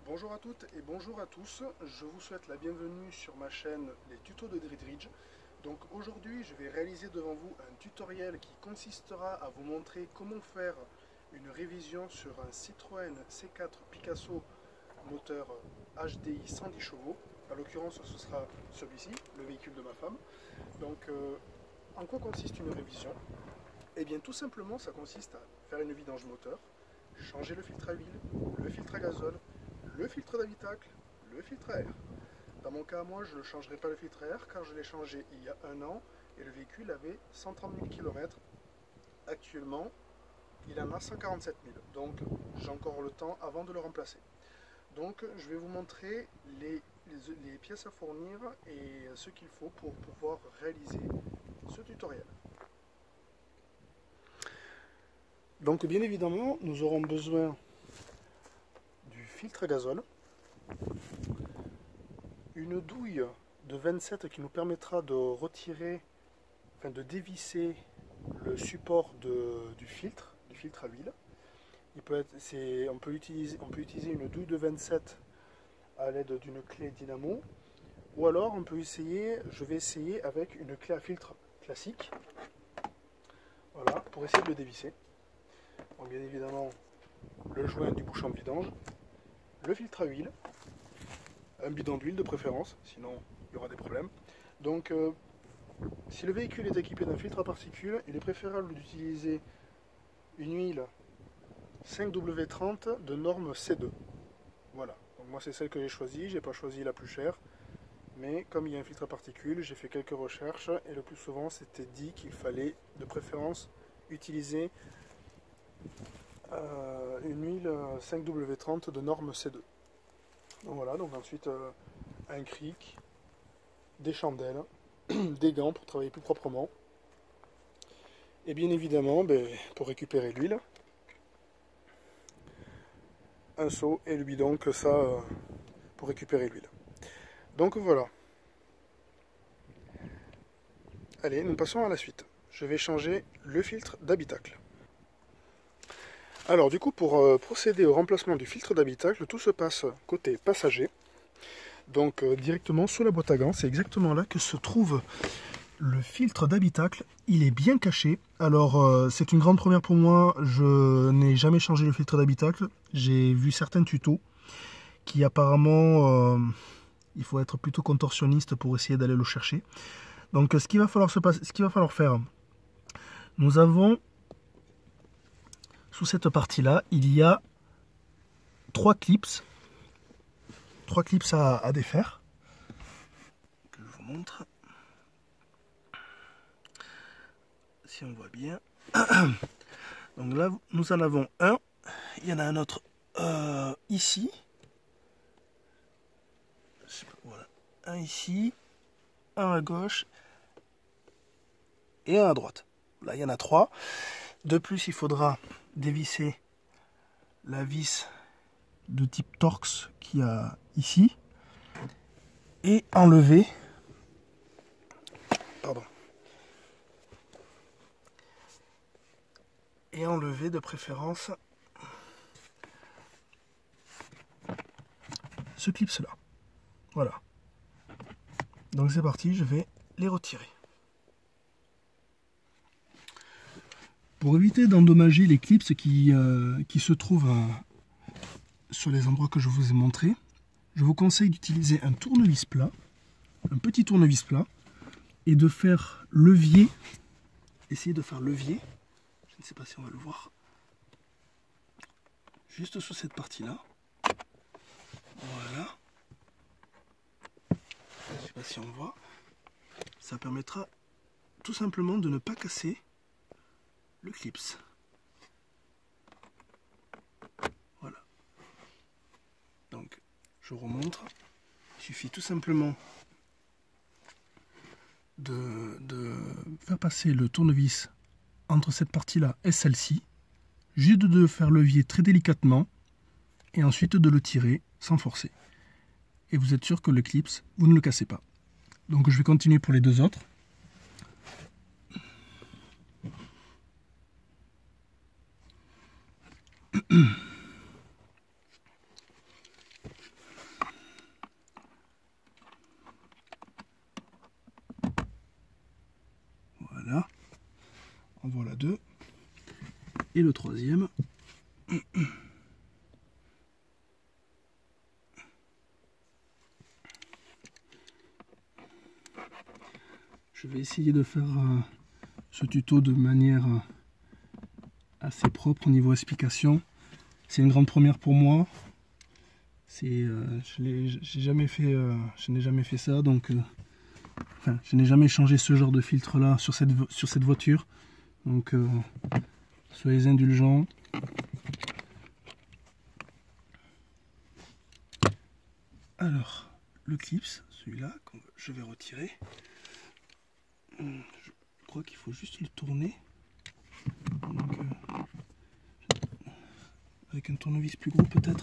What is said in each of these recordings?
Bonjour à toutes et bonjour à tous, je vous souhaite la bienvenue sur ma chaîne Les Tutos de Dridridge. Donc aujourd'hui je vais réaliser devant vous un tutoriel qui consistera à vous montrer comment faire une révision sur un Citroën C4 Picasso moteur HDI 110 chevaux. En l'occurrence ce sera celui-ci, le véhicule de ma femme. Donc en quoi consiste une révision? Eh bien tout simplement ça consiste à faire une vidange moteur, changer le filtre à huile, le filtre à gazole, le filtre d'habitacle, le filtre à air. Dans mon cas, moi, je ne changerai pas le filtre à air car je l'ai changé il y a un an et le véhicule avait 130 000 km. Actuellement, il en a 147 000. Donc, j'ai encore le temps avant de le remplacer. Donc, je vais vous montrer les pièces à fournir et ce qu'il faut pour pouvoir réaliser ce tutoriel. Donc, bien évidemment, nous aurons besoin du filtre à gazole, une douille de 27 qui nous permettra de retirer, enfin de dévisser le support du filtre à huile. On peut utiliser une douille de 27 à l'aide d'une clé dynamo, ou alors je vais essayer avec une clé à filtre classique, voilà, pour essayer de le dévisser. Donc bien évidemment, le joint du bouchon de vidange, le filtre à huile, un bidon d'huile de préférence, sinon il y aura des problèmes. Donc si le véhicule est équipé d'un filtre à particules, il est préférable d'utiliser une huile 5W30 de norme C2. Voilà, donc moi c'est celle que j'ai choisie, j'ai pas choisi la plus chère, mais comme il y a un filtre à particules, j'ai fait quelques recherches et le plus souvent c'était dit qu'il fallait de préférence utiliser une huile 5W30 de norme C2. Donc voilà, donc ensuite un cric, des chandelles, des gants pour travailler plus proprement. Et bien évidemment, pour récupérer l'huile, un seau et le bidon que ça pour récupérer l'huile. Donc voilà. Allez, nous passons à la suite. Je vais changer le filtre d'habitacle. Alors du coup, pour procéder au remplacement du filtre d'habitacle, tout se passe côté passager. Donc directement sous la boîte à gants, c'est exactement là que se trouve le filtre d'habitacle. Il est bien caché. Alors c'est une grande première pour moi, je n'ai jamais changé le filtre d'habitacle. J'ai vu certains tutos qui apparemment, il faut être plutôt contorsionniste pour essayer d'aller le chercher. Donc ce qu'il va falloir faire, nous avons sous cette partie-là, il y a trois clips à défaire, que je vous montre, si on voit bien. Donc là, nous en avons un, il y en a un autre ici, voilà, un ici, un à gauche et un à droite. Là, il y en a trois. De plus, il faudra dévisser la vis de type Torx qu'il y a ici et enlever, de préférence ce clip là. Voilà. Donc c'est parti, je vais les retirer. Pour éviter d'endommager les clips qui se trouvent sur les endroits que je vous ai montrés, je vous conseille d'utiliser un tournevis plat, un petit tournevis plat, et de faire levier, essayer de faire levier, je ne sais pas si on va le voir, juste sous cette partie-là. Voilà. Je ne sais pas si on voit. Ça permettra tout simplement de ne pas casser le clips. Voilà. Donc, je remontre. Il suffit tout simplement de faire passer le tournevis entre cette partie-là et celle-ci. Juste de faire levier très délicatement et ensuite de le tirer sans forcer. Et vous êtes sûr que le clips, vous ne le cassez pas. Donc je vais continuer pour les deux autres. Voilà 2. Et le troisième. Je vais essayer de faire ce tuto de manière assez propre au niveau explication. C'est une grande première pour moi. Je n'ai jamais fait ça, donc enfin, je n'ai jamais changé ce genre de filtre là sur cette voiture. Donc soyez indulgents. Alors, le clips, celui-là, que je vais retirer. Je crois qu'il faut juste le tourner. Donc, avec un tournevis plus gros peut-être.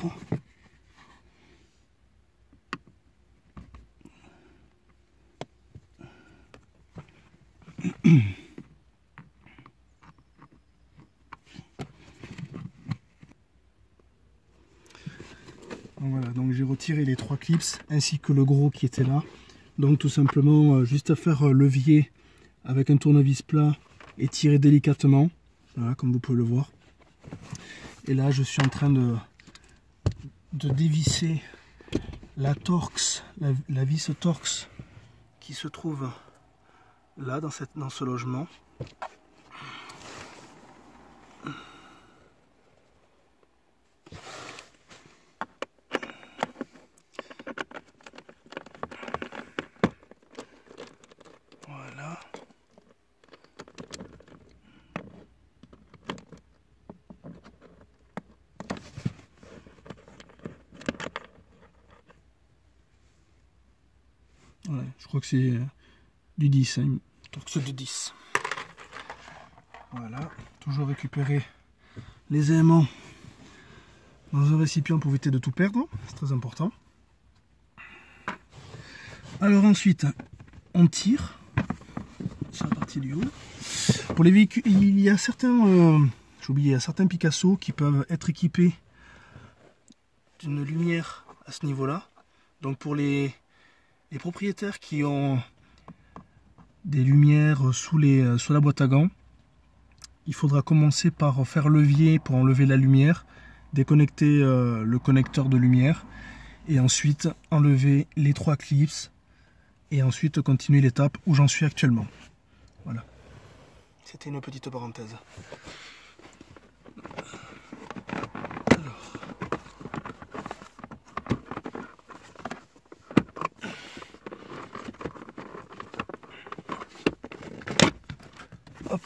Voilà, donc j'ai retiré les 3 clips ainsi que le gros qui était là. Donc tout simplement juste à faire levier avec un tournevis plat et tirer délicatement. Voilà, comme vous pouvez le voir. Et là je suis en train de dévisser la Torx, la vis Torx qui se trouve là dans ce logement. Voilà. Ouais, je crois que c'est du 10, hein, Torx de 10. Voilà, toujours récupérer les aimants dans un récipient pour éviter de tout perdre, c'est très important. Alors ensuite, on tire sur la partie du haut. Pour les véhicules, il y a certains, j'ai oublié, il y a certains Picasso qui peuvent être équipés d'une lumière à ce niveau-là. Donc pour les propriétaires qui ont des lumières sous la boîte à gants, il faudra commencer par faire levier pour enlever la lumière, déconnecter le connecteur de lumière et ensuite enlever les 3 clips et ensuite continuer l'étape où j'en suis actuellement. Voilà. C'était une petite parenthèse. Alors. Hop.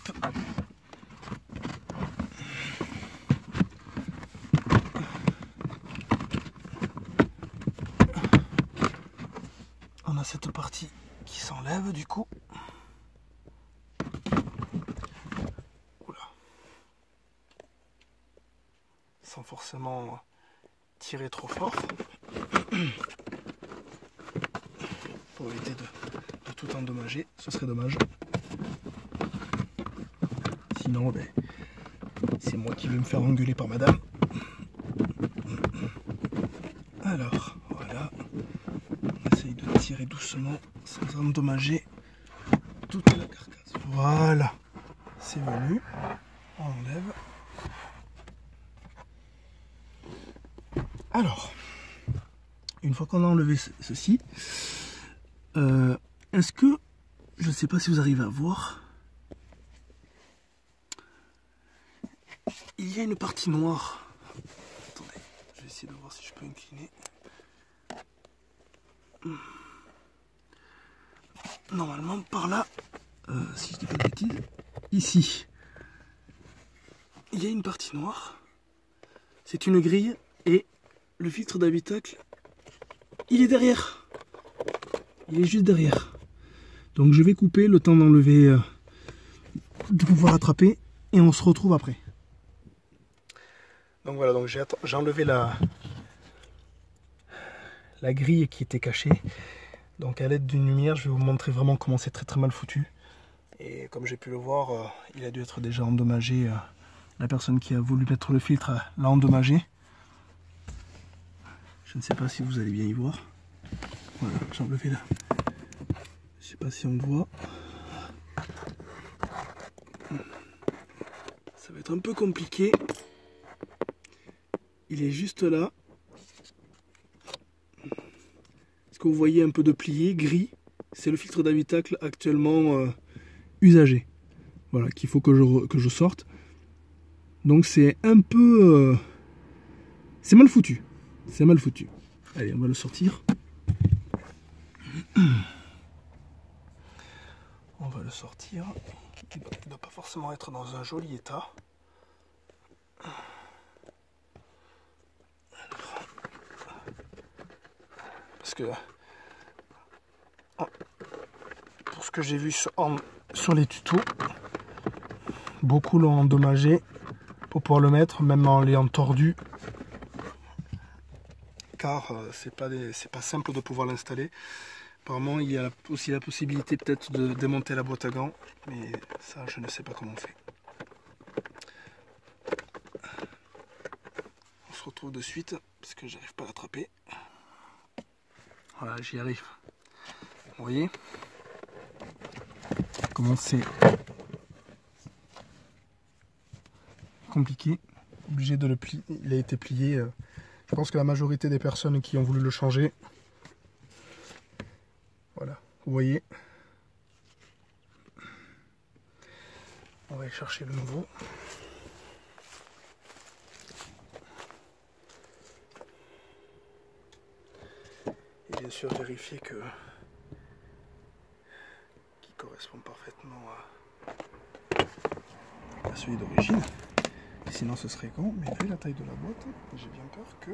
On a cette partie qui s'enlève du coup. Oula. Sans forcément tirer trop fort. Pour éviter de tout endommager, ce serait dommage. Sinon, ben, c'est moi qui vais me faire engueuler par madame. Alors, voilà. On essaye de tirer doucement sans endommager toute la carcasse. Voilà. C'est venu. On enlève. Alors, une fois qu'on a enlevé ceci, est-ce que, je ne sais pas si vous arrivez à voir, il y a une partie noire. Attendez, je vais essayer de voir si je peux incliner. Normalement par là, si je dis pas de bêtises, ici, il y a une partie noire. C'est une grille et le filtre d'habitacle, il est derrière. Il est juste derrière. Donc je vais couper le temps d'enlever, de pouvoir attraper et on se retrouve après. Donc voilà, donc j'ai enlevé la grille qui était cachée. Donc à l'aide d'une lumière, je vais vous montrer vraiment comment c'est très mal foutu. Et comme j'ai pu le voir, il a dû être déjà endommagé. La personne qui a voulu mettre le filtre l'a endommagé. Je ne sais pas si vous allez bien y voir. Voilà, j'ai enlevé là. Je ne sais pas si on le voit. être un peu compliqué. Il est juste là. Est-ce que vous voyez un peu de plié gris? C'est le filtre d'habitacle actuellement usagé. Voilà, qu'il faut que je sorte. Donc c'est un peu... c'est mal foutu. C'est mal foutu. Allez, on va le sortir. On va le sortir. Il ne doit pas forcément être dans un joli état. Parce que pour ce que j'ai vu sur les tutos, beaucoup l'ont endommagé pour pouvoir le mettre, même en l'ayant tordu. Car c'est pas simple de pouvoir l'installer. Apparemment, il y a aussi la possibilité peut-être de démonter la boîte à gants, mais ça, je ne sais pas comment on fait. On se retrouve de suite, parce que j'arrive pas à l'attraper. Voilà, j'y arrive. Vous voyez comment c'est compliqué. Obligé de le plier. Il a été plié. Je pense que la majorité des personnes qui ont voulu le changer, voilà, vous voyez. On va aller chercher le nouveau. Et bien sûr vérifier qu'il correspond parfaitement à celui d'origine. Sinon ce serait con, mais vu la taille de la boîte, j'ai bien peur que...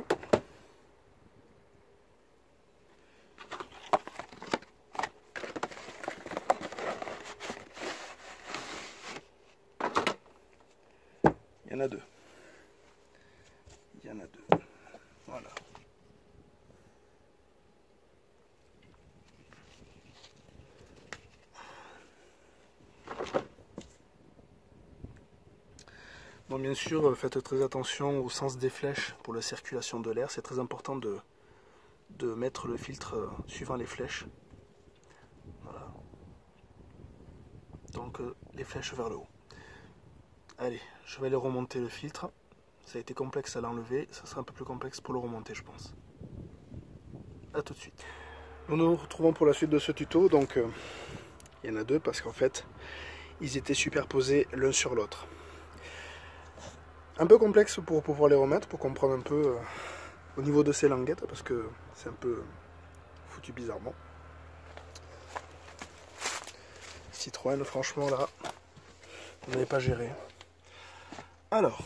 Il y en a deux. Il y en a deux. Voilà. Bon, bien sûr, faites très attention au sens des flèches pour la circulation de l'air. C'est très important de mettre le filtre suivant les flèches. Voilà. Donc les flèches vers le haut. Allez, je vais aller remonter le filtre. Ça a été complexe à l'enlever, ça sera un peu plus complexe pour le remonter, je pense. A tout de suite. Nous nous retrouvons pour la suite de ce tuto. Donc il y en a deux parce qu'en fait ils étaient superposés l'un sur l'autre. Un peu complexe pour pouvoir les remettre, pour comprendre un peu au niveau de ces languettes, parce que c'est un peu foutu bizarrement. Citroën, franchement là, on n'avait pas géré. Alors,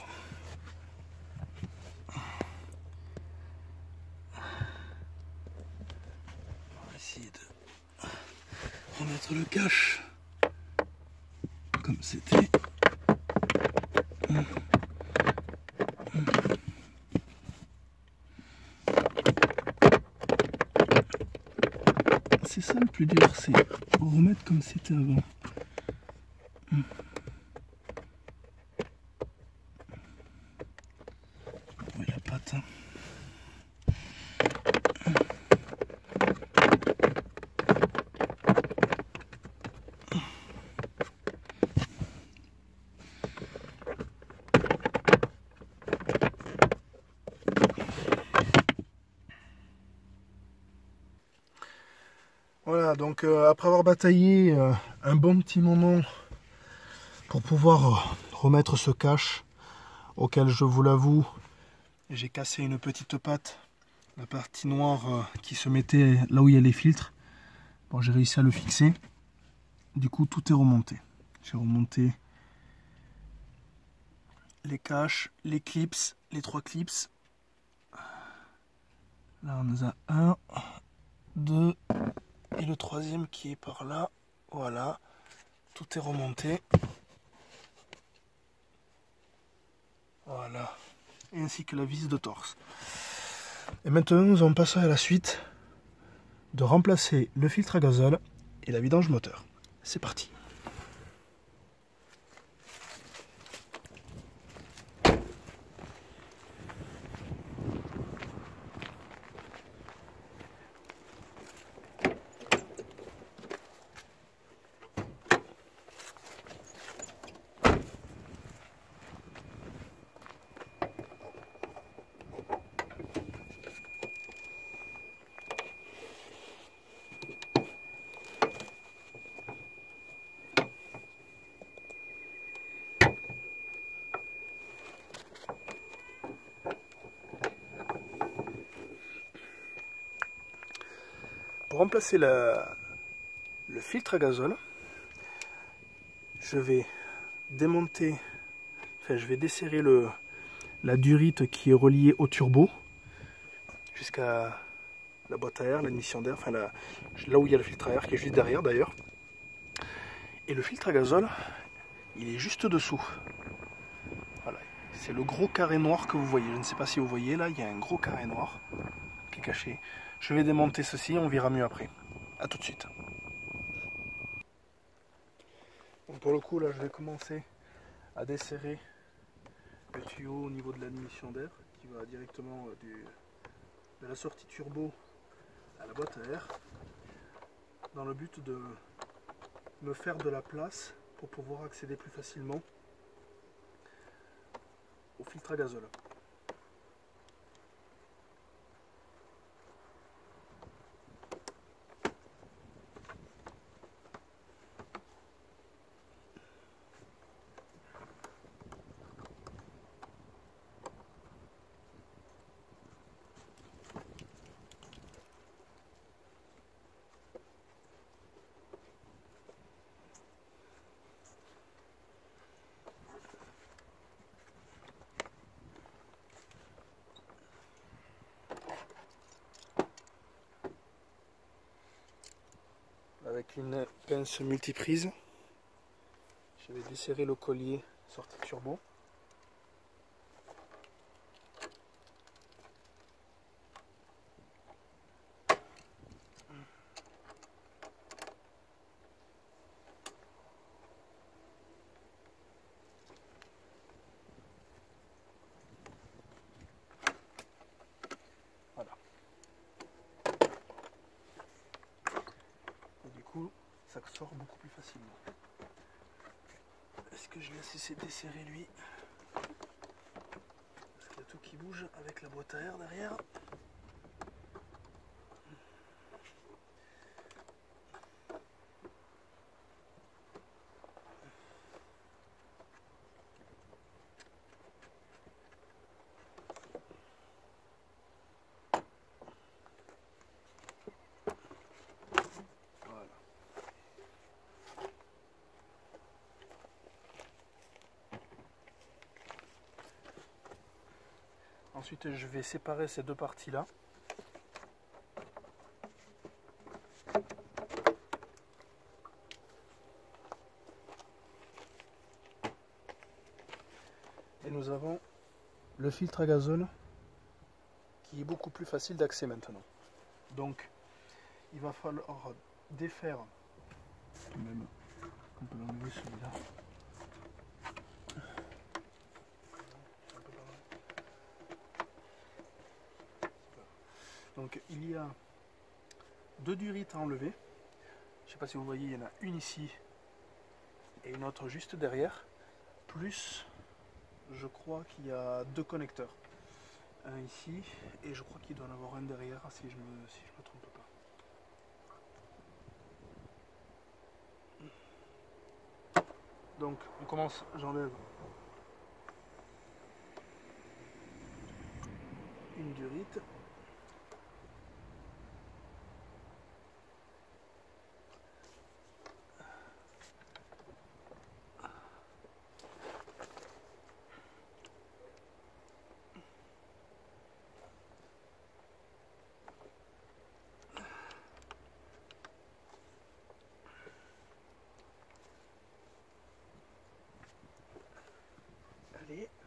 on va essayer de remettre le cache comme c'était. C'est ça le plus dur, c'est remettre comme c'était avant. Oui, la patte. Voilà, donc après avoir bataillé un bon petit moment pour pouvoir remettre ce cache, auquel je vous l'avoue, j'ai cassé une petite patte, la partie noire qui se mettait là où il y a les filtres. Bon, j'ai réussi à le fixer. Du coup, tout est remonté. J'ai remonté les caches, les clips, les 3 clips. Là, on en a un, deux, et le troisième qui est par là. Voilà, tout est remonté. Voilà, et ainsi que la vis de torse. Et maintenant, nous allons passer à la suite de remplacer le filtre à gazole et la vidange moteur. C'est parti. remplacer le filtre à gazole, je vais démonter, enfin je vais desserrer la durite qui est reliée au turbo jusqu'à la boîte à air, l'admission d'air, enfin là où il y a le filtre à air qui est juste derrière d'ailleurs. Et le filtre à gazole, il est juste dessous. Voilà, c'est le gros carré noir que vous voyez. Je ne sais pas si vous voyez là, il y a un gros carré noir qui est caché. Je vais démonter ceci, on verra mieux après. A tout de suite. Donc pour le coup là, je vais commencer à desserrer le tuyau au niveau de l'admission d'air qui va directement de la sortie turbo à la boîte à air, dans le but de me faire de la place pour pouvoir accéder plus facilement au filtre à gazole. Avec une pince multiprise, je vais desserrer le collier sortie turbo. Voilà. Et du coup, ça sort beaucoup plus facilement. Est-ce que je vais cesser de desserrer lui? Parce qu'il y a tout qui bouge avec la boîte à air derrière. Ensuite, je vais séparer ces deux parties-là. Et nous avons le filtre à gazole qui est beaucoup plus facile d'accès maintenant. Donc, il va falloir défaire. Même, on peut l'enlever celui-là. Donc il y a deux durites à enlever. Je ne sais pas si vous voyez, il y en a une ici et une autre juste derrière. Plus, je crois qu'il y a deux connecteurs. Un ici et je crois qu'il doit en avoir un derrière si je me trompe pas. Donc on commence, j'enlève une durite. Allez.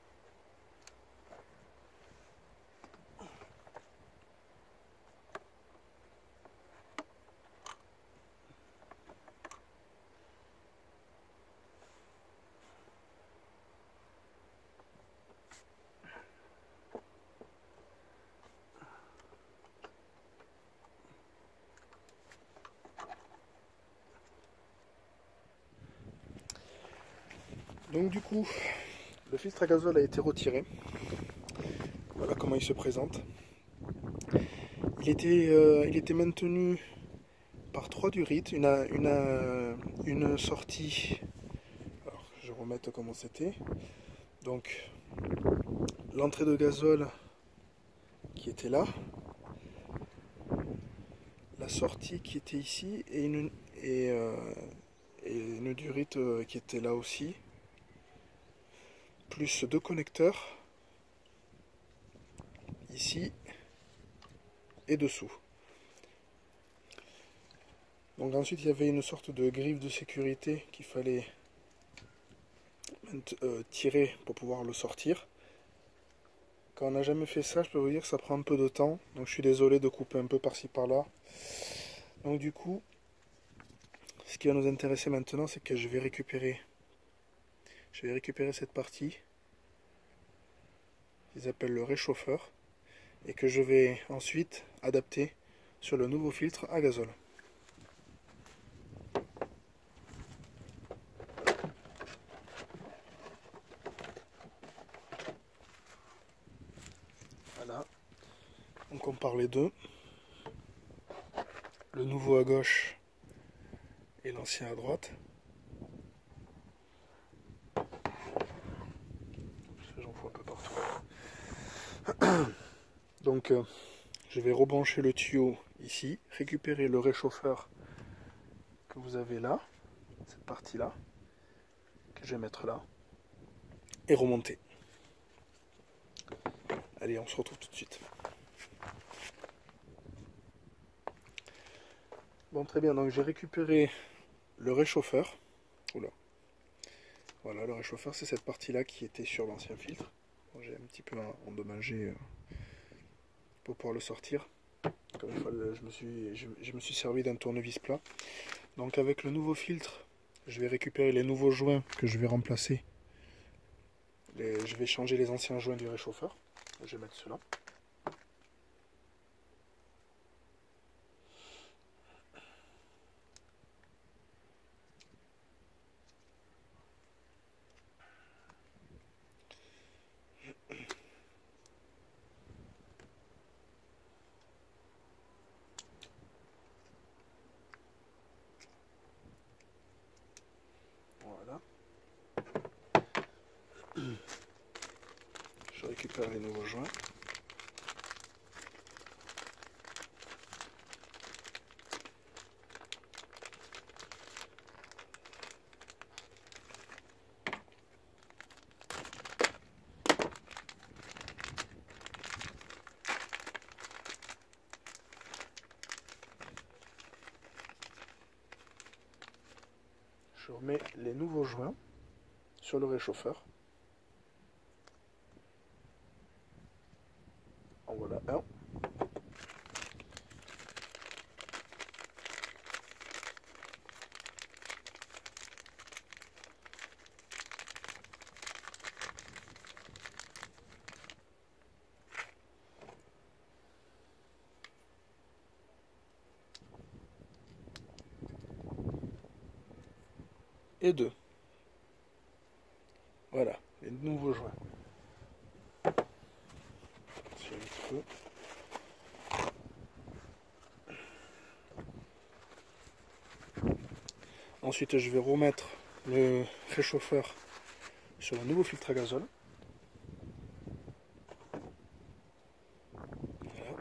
Donc du coup, le filtre à gazole a été retiré. Voilà comment il se présente. Il était maintenu par trois durites, une sortie. Alors, je vais remettre comment c'était. Donc, l'entrée de gazole qui était là, la sortie qui était ici et une durite qui était là aussi, plus 2 connecteurs ici et dessous. Donc ensuite il y avait une sorte de griffe de sécurité qu'il fallait tirer pour pouvoir le sortir. Quand on n'a jamais fait ça, je peux vous dire que ça prend un peu de temps, donc je suis désolé de couper un peu par-ci par-là. Donc du coup, ce qui va nous intéresser maintenant, c'est que je vais récupérer cette partie qu'ils appellent le réchauffeur et que je vais ensuite adapter sur le nouveau filtre à gazole. Voilà, on compare les deux, le nouveau à gauche et l'ancien à droite. J'en fous un peu partout. Donc je vais rebrancher le tuyau ici, récupérer le réchauffeur que vous avez là, cette partie là, que je vais mettre là, et remonter. Allez, on se retrouve tout de suite. Bon, très bien, donc j'ai récupéré le réchauffeur. Oula. Voilà, le réchauffeur, c'est cette partie-là qui était sur l'ancien filtre. Bon, j'ai un petit peu endommagé pour pouvoir le sortir. Comme une fois, je me suis servi d'un tournevis plat. Donc avec le nouveau filtre, je vais récupérer les nouveaux joints que je vais remplacer. Je vais changer les anciens joints du réchauffeur. Je vais mettre ceux-là. Voilà. Je récupère les nouveaux joints. Je remets les nouveaux joints sur le réchauffeur. En voilà un. Et 2. Voilà, les nouveaux joints. Un petit peu. Ensuite, je vais remettre le réchauffeur sur le nouveau filtre à gazole. Voilà.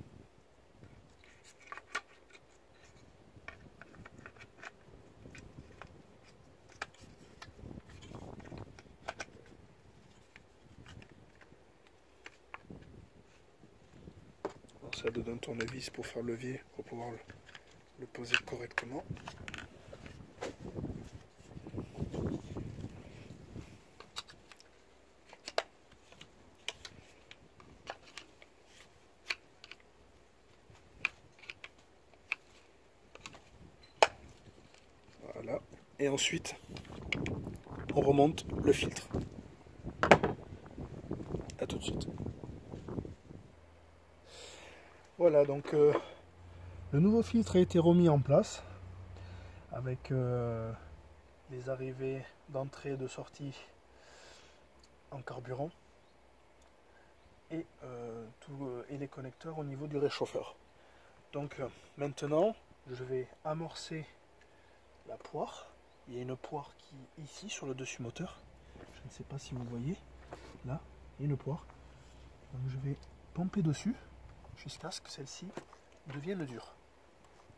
Ça donne un tournevis pour faire levier, pour pouvoir le poser correctement. Voilà. Et ensuite, on remonte le filtre. A tout de suite. Voilà, donc le nouveau filtre a été remis en place avec les arrivées d'entrée et de sortie en carburant et, et les connecteurs au niveau du réchauffeur. Donc maintenant, je vais amorcer la poire. Il y a une poire qui est ici sur le dessus moteur. Je ne sais pas si vous voyez. Là, il y a une poire. Donc je vais pomper dessus jusqu'à ce que celle-ci devienne dure.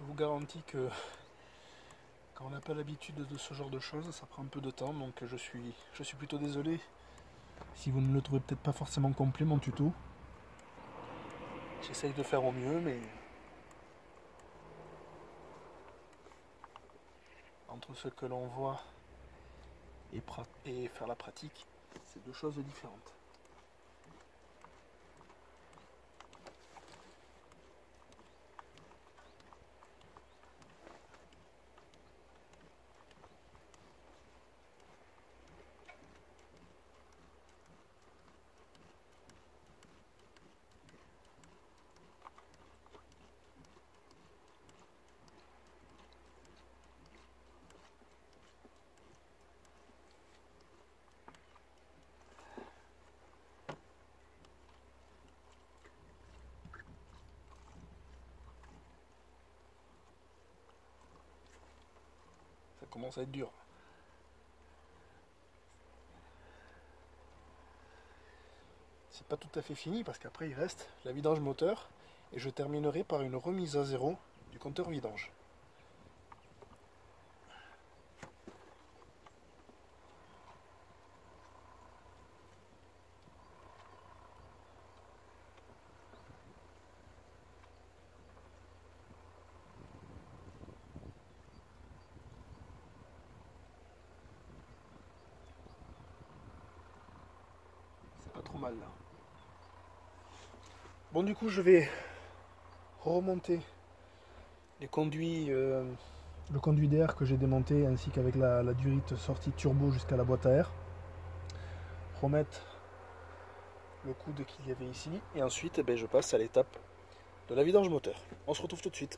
vous garantis que quand on n'a pas l'habitude de ce genre de choses, ça prend un peu de temps, donc je suis plutôt désolé si vous ne le trouvez peut-être pas forcément complet mon tuto. J'essaye de faire au mieux, mais entre ce que l'on voit et faire la pratique, c'est deux choses différentes. Ça commence à être dur. C'est pas tout à fait fini parce qu'après il reste la vidange moteur et je terminerai par une remise à zéro du compteur vidange. C'est pas trop mal là. Bon, du coup je vais remonter les conduits, le conduit d'air que j'ai démonté ainsi qu'avec la durite sortie turbo jusqu'à la boîte à air, remettre le coude qu'il y avait ici et ensuite je passe à l'étape de la vidange moteur. On se retrouve tout de suite.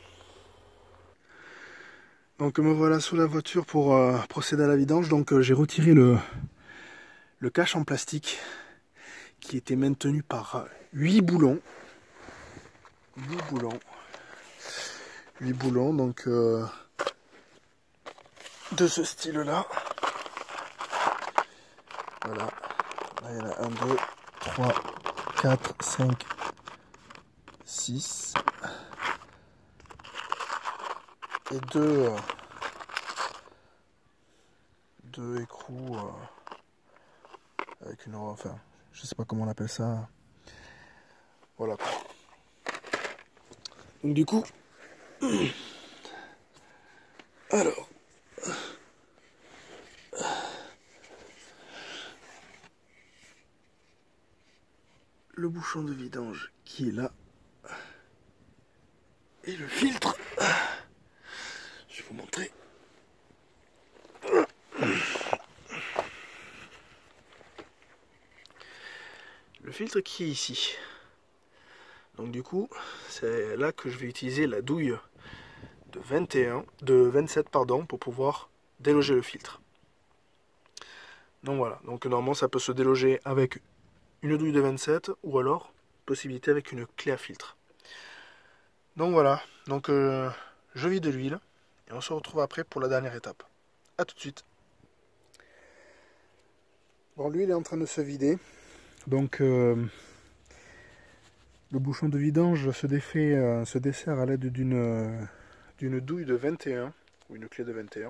Donc me voilà sous la voiture pour procéder à la vidange. Donc j'ai retiré le cache en plastique qui était maintenu par 8 boulons. 8 boulons. 8 boulons donc de ce style là. Voilà. Là il y en a 1, 2, 3, 4, 5, 6 et deux écrous avec une, enfin je sais pas comment on appelle ça, voilà quoi. Donc du coup alors le bouchon de vidange qui est là et le filtre, je vais vous montrer. Le filtre qui est ici. Donc du coup, c'est là que je vais utiliser la douille de 27 pardon, pour pouvoir déloger le filtre. Donc voilà, donc normalement ça peut se déloger avec une douille de 27 ou alors possibilité avec une clé à filtre. Donc voilà, donc je vide l'huile et on se retrouve après pour la dernière étape. A tout de suite. Bon, l'huile est en train de se vider. Donc le bouchon de vidange se défait, se dessert à l'aide d'une douille de 21 ou une clé de 21.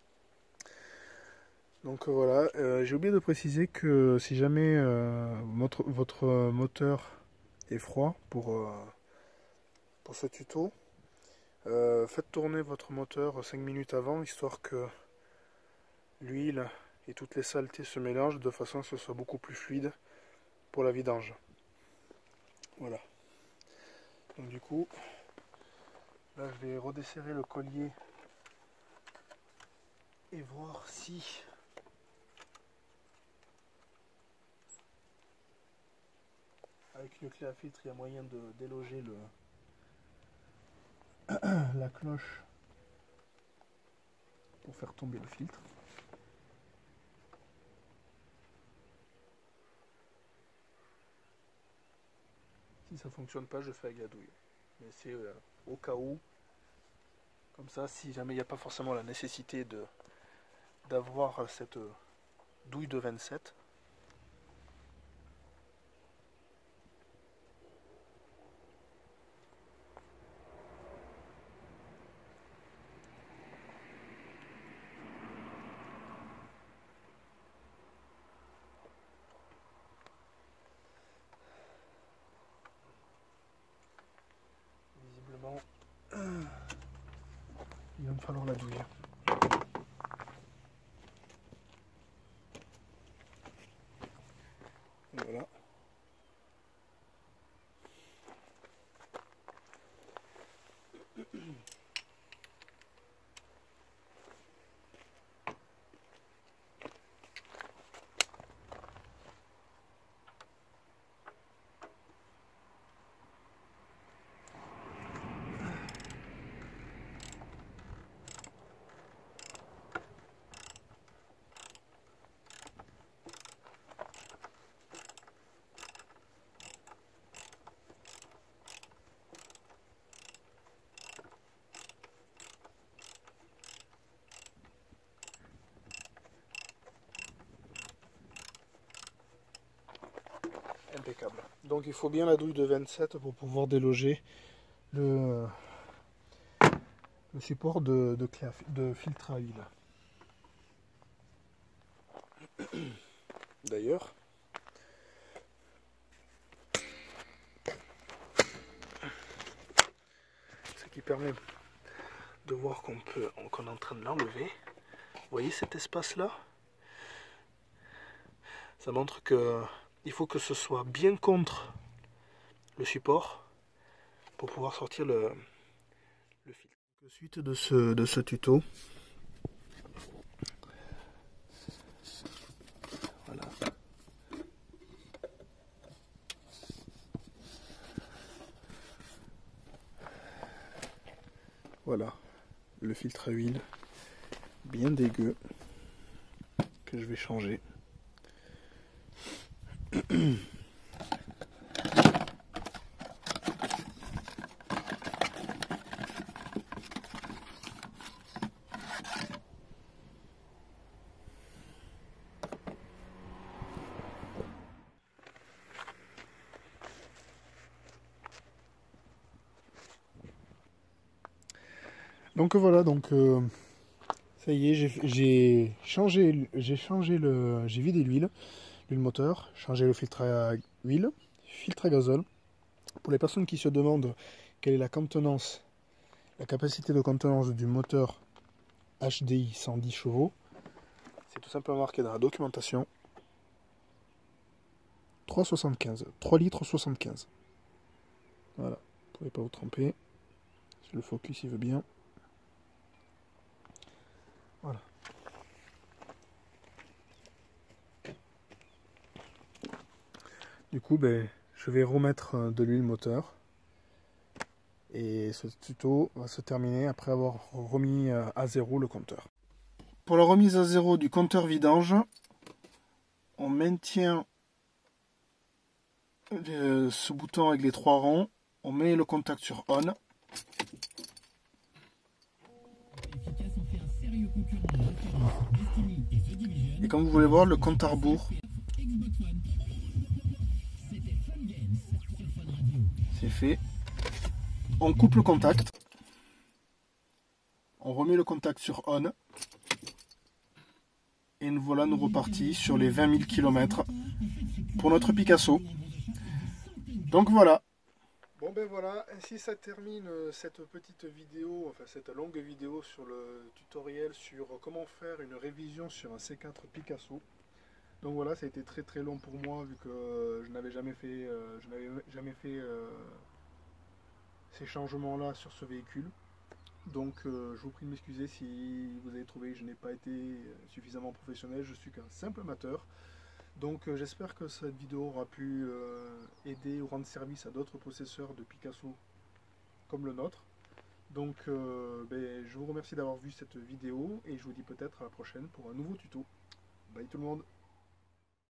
Donc voilà, j'ai oublié de préciser que si jamais votre moteur est froid pour ce tuto, faites tourner votre moteur 5 minutes avant, histoire que l'huile et toutes les saletés se mélangent de façon à ce que ce soit beaucoup plus fluide pour la vidange. Voilà. Donc du coup, là je vais redesserrer le collier et voir si avec une clé à filtre il y a moyen de déloger la cloche pour faire tomber le filtre. Si ça fonctionne pas, je fais avec la douille. Mais c'est au cas où, comme ça, si jamais il n'y a pas forcément la nécessité d'avoir cette douille de 27. falloir la douille. Voilà. Impeccable. Donc il faut bien la douille de 27 pour pouvoir déloger le support de filtre à huile. D'ailleurs, ce qui permet de voir qu'on est en train de l'enlever. Vous voyez cet espace là? Ça montre que il faut que ce soit bien contre le support pour pouvoir sortir le filtre. Suite de ce tuto, voilà. Voilà le filtre à huile bien dégueu que je vais changer. Donc voilà, ça y est, j'ai vidé l'huile moteur, changé le filtre à huile, filtre à gazole. Pour les personnes qui se demandent quelle est la contenance, la capacité de contenance du moteur HDI 110 chevaux, c'est tout simplement marqué dans la documentation. 3,75, 3 litres 75. Voilà, vous ne pouvez pas vous tromper. Si le focus il veut bien. Voilà. Du coup, je vais remettre de l'huile moteur. Et ce tuto va se terminer après avoir remis à zéro le compteur. Pour la remise à zéro du compteur vidange, on maintient ce bouton avec les 3 ronds, on met le contact sur on. Et comme vous pouvez voir, le compte à rebours, c'est fait. On coupe le contact, on remet le contact sur on, et nous voilà nous repartis sur les 20 000 km pour notre Picasso. Donc voilà. Bon ben voilà, ainsi ça termine cette petite vidéo, enfin cette longue vidéo sur le tutoriel sur comment faire une révision sur un C4 Picasso. Donc voilà, ça a été très très long pour moi vu que je n'avais jamais fait, ces changements là sur ce véhicule. Donc je vous prie de m'excuser si vous avez trouvé que je n'ai pas été suffisamment professionnel, je suis qu'un simple amateur. Donc j'espère que cette vidéo aura pu aider ou rendre service à d'autres possesseurs de Picasso comme le nôtre. Donc je vous remercie d'avoir vu cette vidéo et je vous dis peut-être à la prochaine pour un nouveau tuto. Bye tout le monde!